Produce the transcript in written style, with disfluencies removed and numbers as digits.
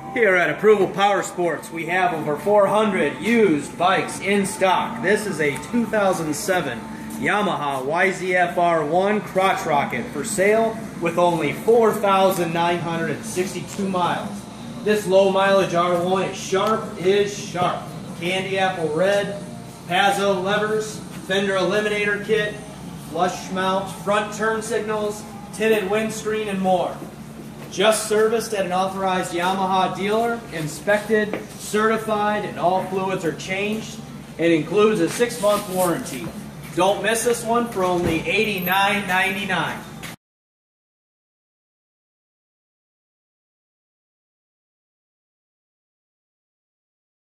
Here at Approval Power Sports, we have over 400 used bikes in stock. This is a 2007 Yamaha yzfr1 crotch rocket for sale with only 4,962 miles. This low mileage R1 is sharp. Candy apple red, Pazzo levers, fender eliminator kit, flush mount, front turn signals, tinted windscreen, and more. Just serviced at an authorized Yamaha dealer, inspected, certified, and all fluids are changed. It includes a 6-month warranty. Don't miss this one for only $89.99.